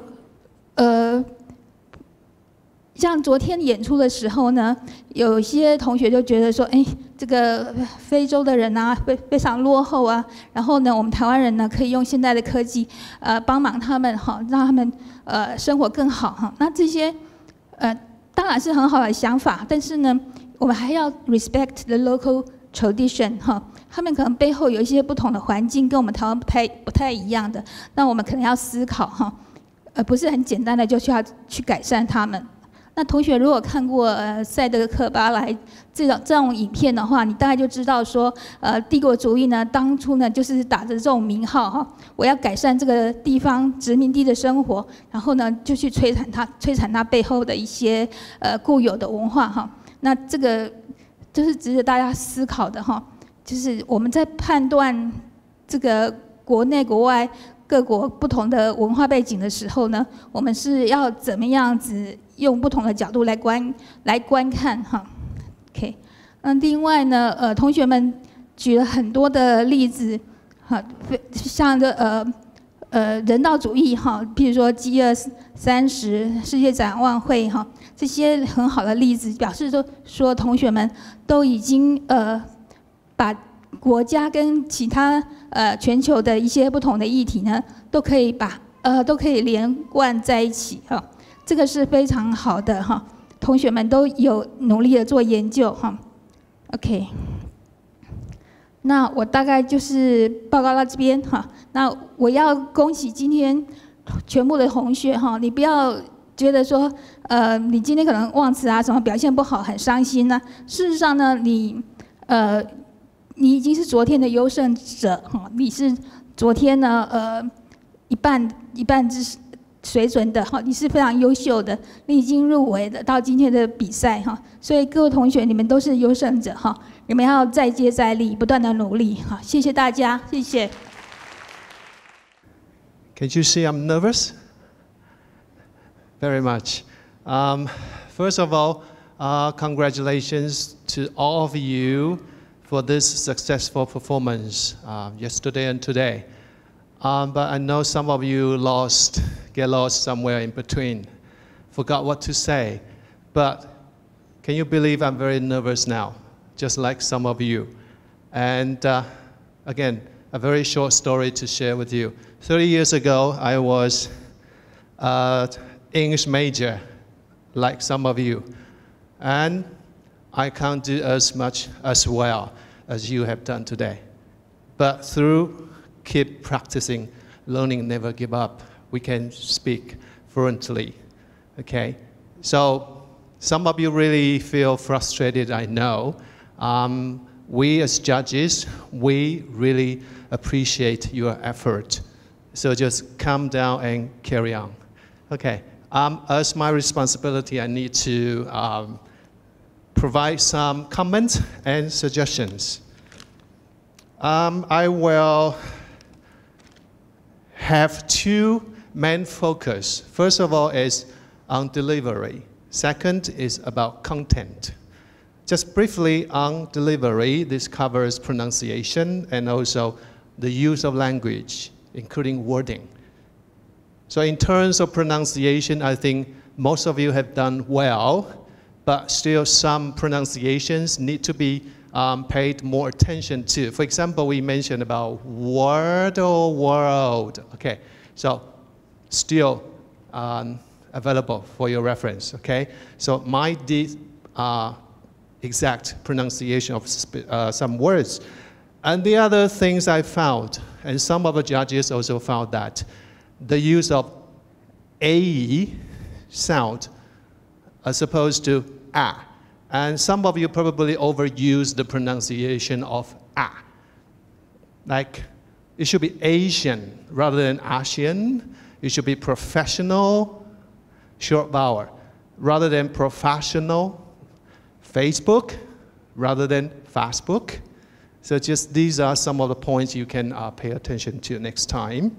G: 像昨天演出的时候呢，有些同学就觉得说，哎，这个非洲的人啊，非常落后啊。然后呢，我们台湾人呢，可以用现代的科技，帮忙他们哈，让他们生活更好哈。那这些当然是很好的想法，但是呢，我们还要 respect the local tradition 哈。他们可能背后有一些不同的环境，跟我们台湾不太一样的。那我们可能要思考哈，不是很简单的就需要去改善他们。那同学如果看过赛德克巴莱这种影片的话，你大概就知道说，帝国主义呢，当初呢就是打着这种名号哈，我要改善这个地方殖民地的生活，然后呢就去摧残它背后的一些固有的文化哈。那这个就是值得大家思考的哈，就是我们在判断这个国内国外各国不同的文化背景的时候呢，我们是要怎么样子用不同的角度来观看哈 ，OK， 另外呢，同学们举了很多的例子，哈，像人道主义哈，譬如说G20、30世界展望会哈，这些很好的例子，表示说同学们都已经把国家跟其他全球的一些不同的议题呢，都可以连贯在一起哈。这个是非常好的哈，同学们都有努力的做研究哈。OK， 那我大概就是报告到这边哈。那我要恭喜今天全部的同学哈，你不要觉得说你今天可能忘词啊什么表现不好很伤心呢。事实上呢，你已经是昨天的优胜者哈，你是昨天呢一半之水准的哈，你是非常优秀的，你已经入围的到今天的比赛哈，所以各位同学你们都是优胜者哈，你们要再接再厉，不断的努力哈，谢谢大家，谢谢。
I: Can you see I'm nervous? Very much. First of all, congratulations to all of you for this successful performance yesterday and today. But I know some of you get lost somewhere in between, forgot what to say. But can you believe I'm very nervous now, just like some of you? And again, a very short story to share with you. 30 years ago, I was English major, like some of you. And I can't do as much as well as you have done today. But through keep practicing, learning, never give up, we can speak fluently, okay? So some of you really feel frustrated, I know. We as judges, we really appreciate your effort. So just calm down and carry on. Okay, as my responsibility, I need to provide some comments and suggestions. I will have two main focus. First of all is on delivery. Second is about content. Just briefly on delivery, this covers pronunciation and also the use of language, including wording. So in terms of pronunciation, I think most of you have done well, but still some pronunciations need to be paid more attention to. For example, we mentioned about word or world. Okay, so still available for your reference, okay? So my exact pronunciation of some words. And the other things I found, and some of the judges also found that the use of A sound as opposed to A. And some of you probably overuse the pronunciation of A. Like, it should be Asian rather than Asian. It should be professional, short vowel, rather than professional. Facebook rather than Fastbook. So just these are some of the points you can pay attention to next time.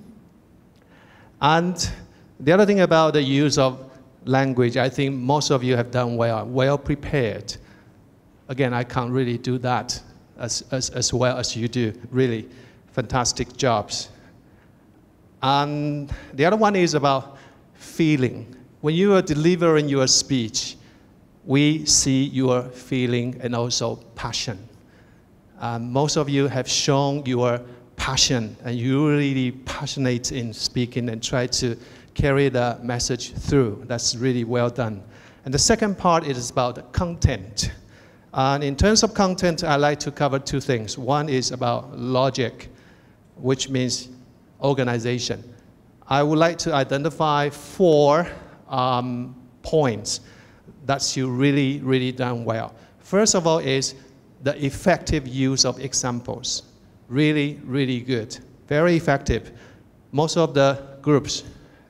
I: And the other thing about the use of language, I think most of you have done well prepared. Again, I can't really do that as well as you do. Really fantastic jobs. And the other one is about feeling. When you are delivering your speech, we see your feeling and also passion. Most of you have shown your passion, and you're really passionate in speaking and try to carry the message through. That's really well done. And the second part is about the content. And in terms of content, I like to cover two things. One is about logic, which means organization. I would like to identify 4 points that you really done well. First of all is the effective use of examples. Really good, very effective. Most of the groups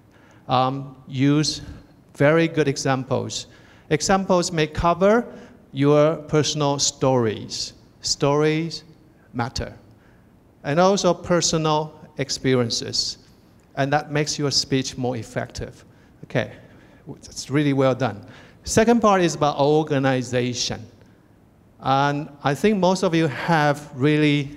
I: use very good examples. Examples may cover your personal stories. Stories matter. And also personal experiences. And that makes your speech more effective. Okay, it's really well done. Second part is about organization. And I think most of you have really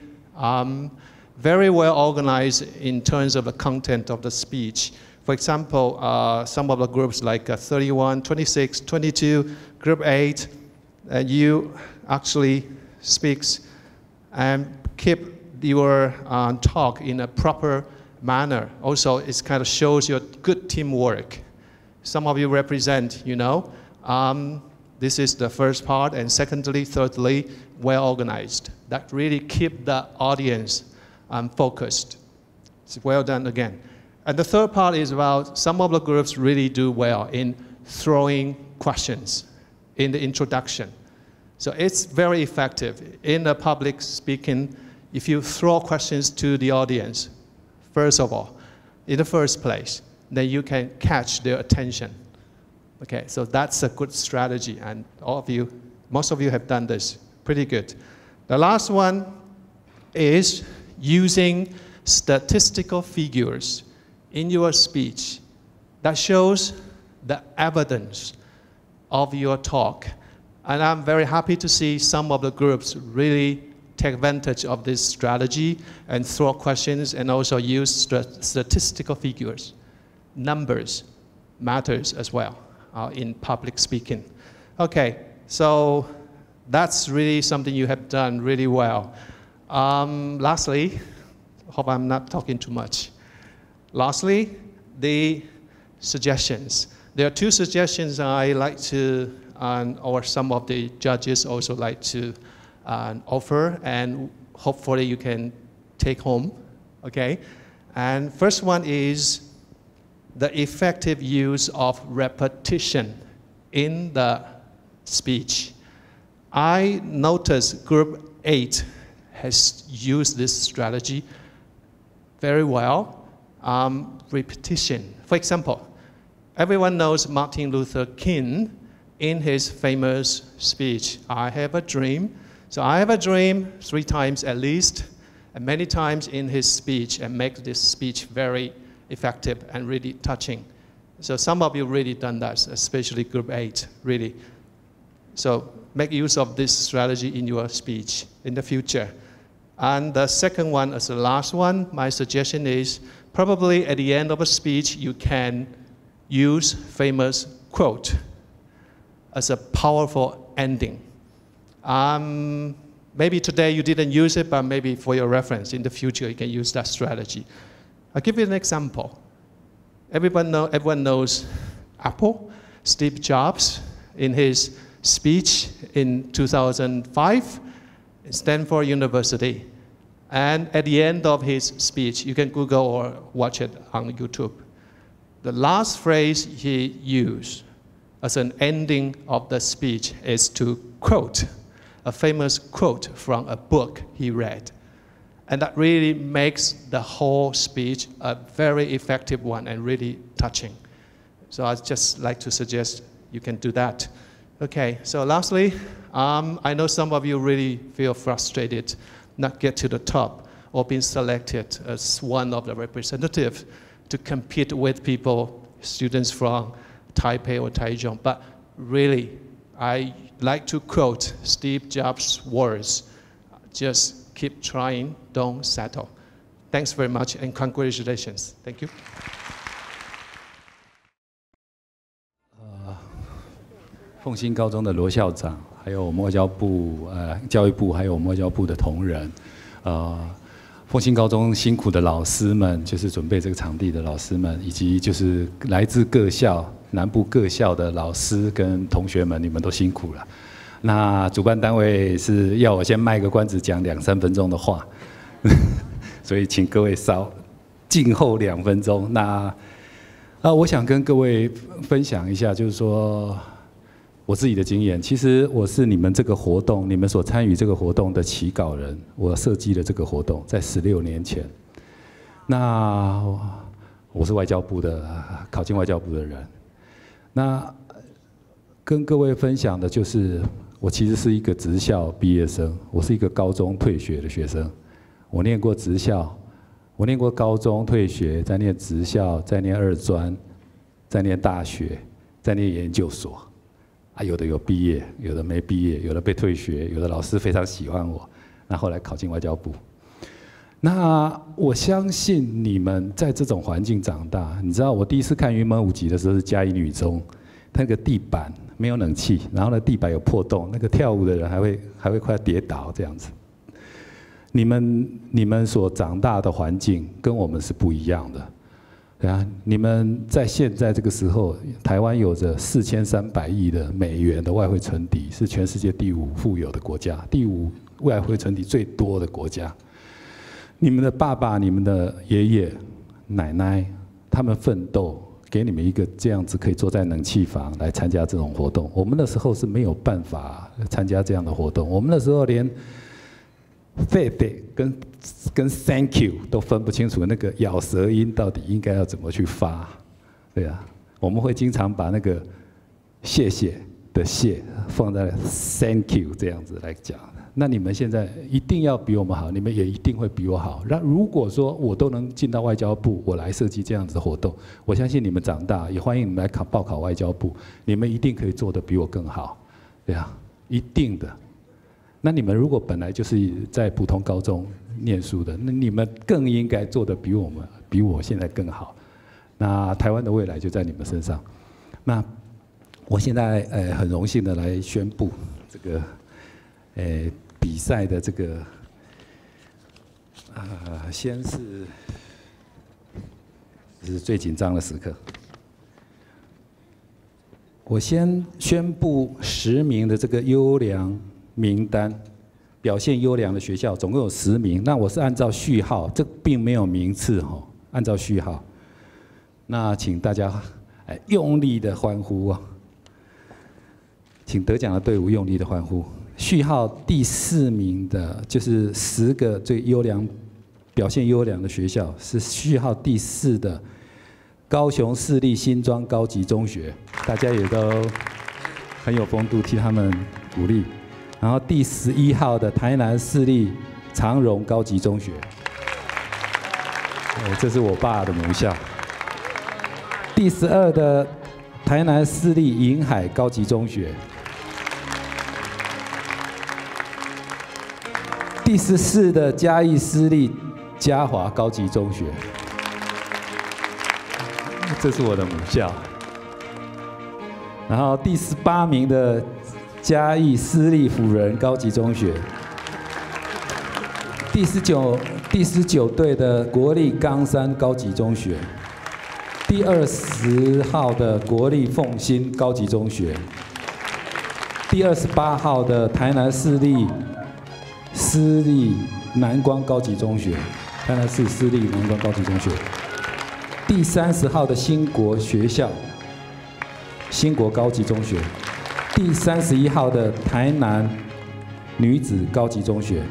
I: very well organized in terms of the content of the speech. For example, some of the groups like 31, 26, 22, group 8, you actually speaks and keep your talk in a proper manner. Also, it kind of shows your good teamwork. Some of you represent, you know. This is the first part, and secondly, thirdly, well organized. That really keep the audience focused. It's well done again. And the third part is about some of the groups really do well in throwing questions in the introduction. So it's very effective. In the public speaking, if you throw questions to the audience, first of all, in the first place, then you can catch their attention. Okay, so that's a good strategy, and all of you, most of you have done this pretty good. The last one is using statistical figures in your speech that shows the evidence of your talk. And I'm very happy to see some of the groups really take advantage of this strategy and throw questions and also use statistical figures. Numbers matters as well in public speaking. Okay, so that's really something you have done really well. Lastly, hope I'm not talking too much. Lastly, the suggestions. There are 2 suggestions I like to, or some of the judges also like to offer, and hopefully you can take home, okay? And first one is the effective use of repetition in the speech. I noticed group 8 has used this strategy very well. Repetition. For example, everyone knows Martin Luther King, in his famous speech, I have a dream. So I have a dream 3 times at least, and many times in his speech, and make this speech very effective and really touching. So some of you really done that, especially group 8, really. So make use of this strategy in your speech in the future. And the second one, as the last one, my suggestion is probably at the end of a speech, you can use famous quote as a powerful ending. Maybe today you didn't use it, but maybe for your reference, in the future you can use that strategy. I'll give you an example. Everyone knows Apple, Steve Jobs, in his speech in 2005 at Stanford University. And at the end of his speech, you can Google or watch it on YouTube. The last phrase he used as an ending of the speech is to quote a famous quote from a book he read. And that really makes the whole speech a very effective one and really touching. So I'd just like to suggest you can do that. Okay, so lastly, I know some of you really feel frustrated not get to the top or being selected as one of the representatives to compete with people, students from Taipei or Taichung. But really, I like to quote Steve Jobs' words, just keep trying, don't settle. Thanks very much and congratulations. Thank you.
J: 凤新高中的罗校长，还有我们外交部、教育部，还有我们外交部的同仁，凤新高中辛苦的老师们，就是准备这个场地的老师们，以及就是来自各校、南部各校的老师跟同学们，你们都辛苦了。那主办单位是要我先卖个关子，讲2、3分钟的话，所以请各位稍静候2分钟。那我想跟各位分享一下，就是说。 我自己的经验，其实我是你们这个活动，你们所参与这个活动的起稿人，我设计了这个活动，在16年前。那我是外交部的，考进外交部的人。那跟各位分享的就是，我其实是一个职校毕业生，我是一个高中退学的学生。我念过职校，我念过高中退学，再念职校，再念2专，再念大学，再念研究所。 有的有毕业，有的没毕业，有的被退学，有的老师非常喜欢我，那后来考进外交部。那我相信你们在这种环境长大，你知道我第一次看云门舞集的时候是嘉义女中，那个地板没有冷气，然后呢地板有破洞，那个跳舞的人还会快跌倒这样子。你们所长大的环境跟我们是不一样的。 对啊，你们在现在这个时候，台湾有着4300亿的美元的外汇存底，是全世界第5富有的国家，第5外汇存底最多的国家。你们的爸爸、你们的爷爷、奶奶，他们奋斗，给你们一个这样子可以坐在冷气房来参加这种活动。我们那时候是没有办法参加这样的活动，我们那时候连“对”跟 “thank you” 都分不清楚，那个咬舌音到底应该要怎么去发？对啊，我们会经常把那个“谢谢”的“谢”放在 “thank you” 这样子来讲。那你们现在一定要比我们好，你们也一定会比我好。那如果说我都能进到外交部，我来设计这样子的活动，我相信你们长大也欢迎你们来报考外交部，你们一定可以做得比我更好，对啊，一定的。 那你们如果本来就是在普通高中念书的，那你们更应该做得比我现在更好。那台湾的未来就在你们身上。那我现在很荣幸的来宣布这个比赛的这个先是最紧张的时刻。我先宣布10名的这个优良 名单，表现优良的学校总共有10名。那我是按照序号，这并没有名次哈，按照序号。那请大家用力的欢呼啊！请得奖的队伍用力的欢呼。序号第4名的，就是10个最优良、表现优良的学校，是序号第4的高雄市立新庄高级中学，大家也都很有风度，替他们鼓励。然后第11号的台南市立长荣高级中学，这是我爸的母校。第12的台南市立银海高级中学。第14的嘉义市立嘉华高级中学，这是我的母校。然后第18名的嘉义私立辅仁高级中学，第19队的国立冈山高级中学，第20号的国立凤新高级中学，第28号的台南市立私立南光高级中学，台南市私立南光高级中学，第30号的兴国学校，兴国高级中学，第31号的台南女子高级中学。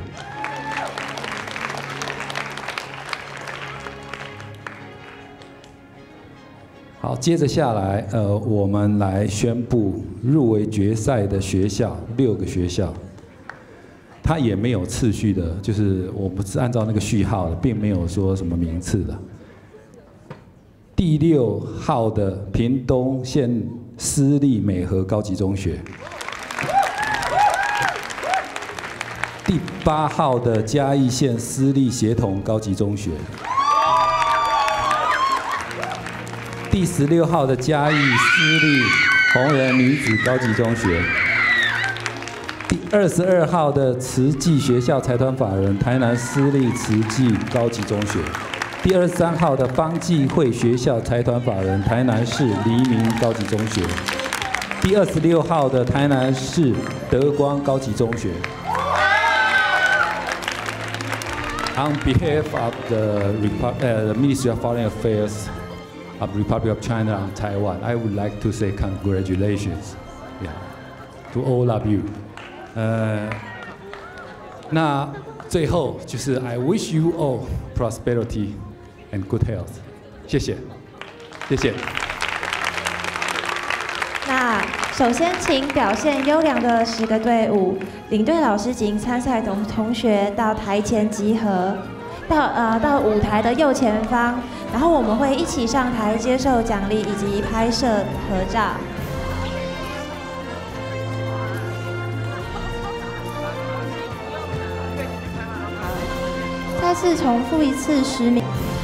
J: 好，接着下来，我们来宣布入围决赛的学校，6个学校。它也没有次序的，就是我们是按照那个序号的，并没有说什么名次的。第6号的屏东县私立美和高级中学，第8号的嘉义县私立协同高级中学，第16号的嘉义私立红人女子高级中学。第22号的慈济学校财团法人台南私立慈济高级中学，第23号的方济会学校财团法人台南市黎明高级中学，第26号的台南市德光高级中学。On behalf of the Ministry of Foreign Affairs of the Republic of China and Taiwan, I would like to say congratulations, to all of you. 那最后就是 I wish you all prosperity and good health。谢谢，谢谢。
A: 那首先请表现优良的10个队伍，领队老师及参赛同学到台前集合，到舞台的右前方，然后我们会一起上台接受奖励以及拍摄合照。再次重复一次10名。